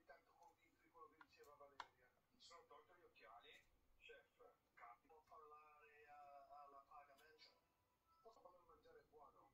tanto convinto di quello che diceva Valeria. Mi sono tolto gli occhiali, chef. Può parlare alla pagamento. Posso far mangiare buono?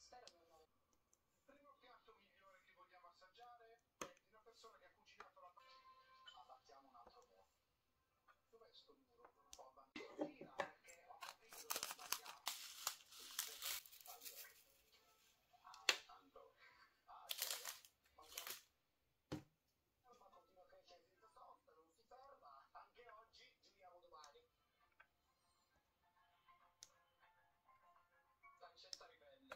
Primo piatto migliore che vogliamo assaggiare è di una persona che ha cucinato la abbattiamo un altro muro. Dov'è sto muro? Ho abbandonato perché ho capito dove ho sbagliato. Allora, tanto, gioia. Ma continua a crescere senza sosta, non si ferma. Anche oggi giuriamo domani. Pancetta ribelle.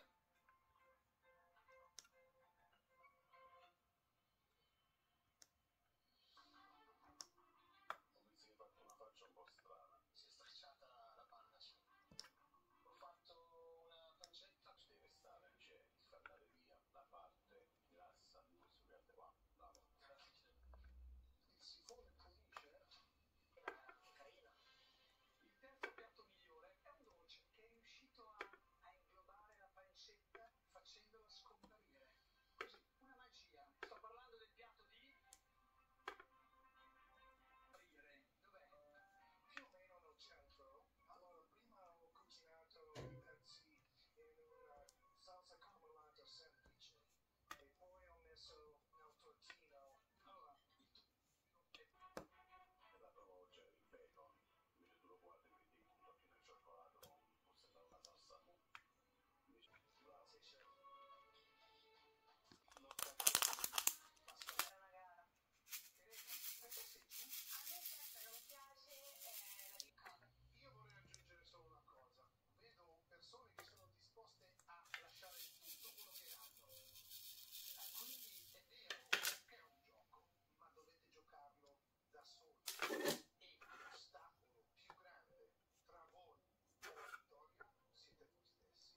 Ho visto che hai fatto una faccia un po' strana. Si è stracciata la panna, sì. Ho fatto una pancetta. Ci deve stare, c'è, ti fa andare via la parte grassa di questo piatto qua. Bravo. Grazie. Il sifone pulisce. Carina. Il terzo piatto migliore è un dolce che è riuscito a inglobare la pancetta facendola scomparire. Così, una magia. Sto parlando del piatto di aprire. Dov'è? Più o meno nel centro. Allora, prima ho cucinato i pezzi in una salsa caramelata semplice e poi ho messo nel tortino. Allora, e la provo oggi il bacon. Invece tu lo guardi e vedi tutto pieno di cioccolato, può sembrare una salsa. Invece, grazie, chef. Non ma era una gara. Serena, perché sei giù? A me certo non piace io vorrei aggiungere solo una cosa. Vedo persone che sono disposte a lasciare tutto quello che hanno. Quindi è vero, è un gioco, ma dovete giocarlo da soli. E l'ostacolo più grande tra voi e la vittoria siete voi stessi.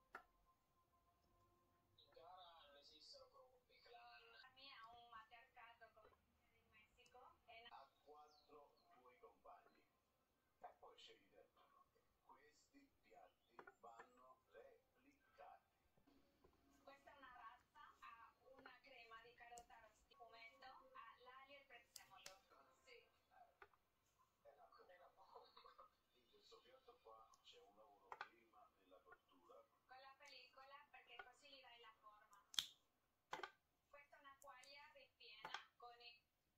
In gara non esistono gruppi, clan. Ha un matriarcato come in Messico. A 4 tuoi compagni. E poi scegli dentro. Questi piatti vanno replicati. Questa è una razza, ha una crema di carota arrostita, fumetto, ha l'aglio e il prezzemolo. Sì. È una bomba. In questo piatto qua c'è un lavoro prima nella cottura. Con la pellicola perché così gli dai la forma. Questa è una quaglia ripiena con i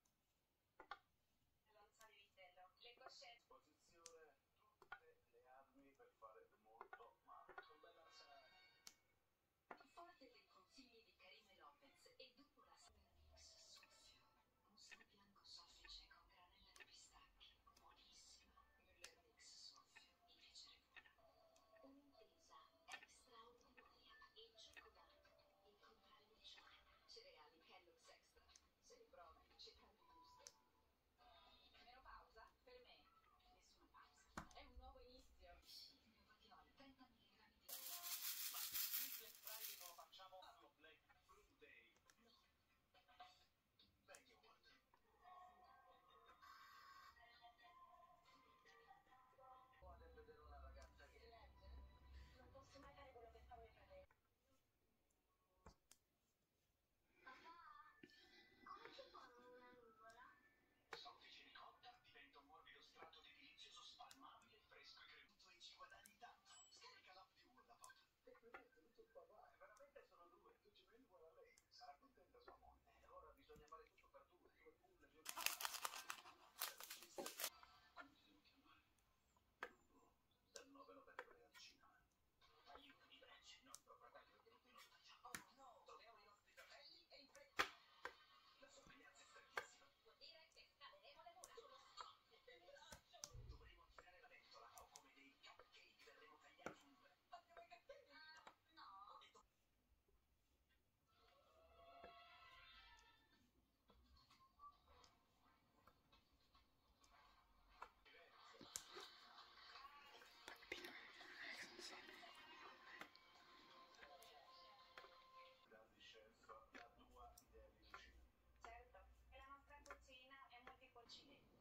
lonza di vitello. Le coscette. Posizione tutte le armi per fare molto male. Un bel arsenale. Forte dei consigli di Karime Lopez e dopo la mix soffio, mousse di bianco soffice con granella di pistacchi, buonissima. Müller mix soffio, mi piacerebbe una. Un'intesa straordinaria. Il cioccolato, il contralluccione, cereali Kellogg's Extra. Se li provi, ci prendi gusto. Menopausa? Per me, nessuna pausa. È un nuovo inizio. Sì, Neovatiol, 30 mg di ma il Black Friday non lo facciamo allo Black Fruit Day. No. Meglio guarda. Vuole vedere una ragazza che legge? Non posso mai fare quello che fa mio fratello. Papà, come si forma una nuvola? Soffice ricotta diventa un morbido strato di delizioso spalmabile, fresco e cremoso e ci guadagni tanto. Scarica l'app di Wallapop. Tutto qua va, veramente sono due. Tu ci prendi uguale a lei. Sarà contenta sua moglie. Allora bisogna fare tutto per due. Due pulle, due come ti devo chiamare? Lupo del 9 novembre al cinema. Aiuto di Branch, nostro fratello è venuto in ostaggio. Oh no, troviamo i nostri fratelli e in fretta. La sorveglianza è strettissima. Vuol dire che scaleremo le mura. Sono scoppie e braccio. Dovremo tirare la ventola o come dei cupcake verremo tagliati in due. Abbiamo i cattivi? No. Grandi chef, la tua idea di cucina. Certo, e la nostra cucina è multiculturale.